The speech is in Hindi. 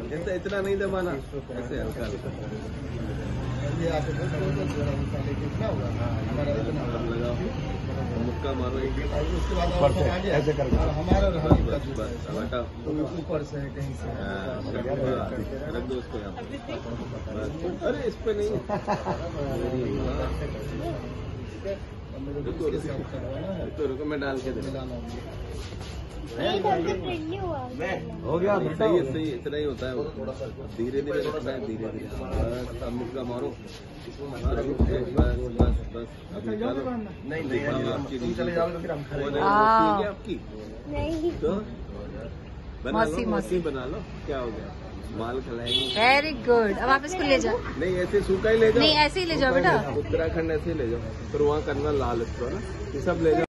ऐसा इतना नहीं दबाना, ऐसे हल्का लगाओ, मुक्का मारो उसके बाद ऐसे कर हमारा ऊपर से कहीं से रख दो उसको यहाँ। अरे इस पे नहीं, रुको मैं डाल के दे। हो गया, सही है सही, इतना ही होता है। धीरे धीरे रखना है, धीरे धीरे। बस अब मुक्का मारो, बस बस बस। अब निकालो। नहीं आपकी चले जाओगे तो फिर हम खाएंगे आपकी। नहीं तो बना लो, मौसी बना लो, क्या हो गया, माल खिलाएंगे। Very good. अब आप इसको ले जाओ। नहीं ऐसे सूखा ही ले जाओ। नहीं ऐसे ही ले जाओ बेटा। उत्तराखंड ऐसे ही ले जाओ, फिर वहाँ करना लाल इसको ना, ये सब ले जाओ।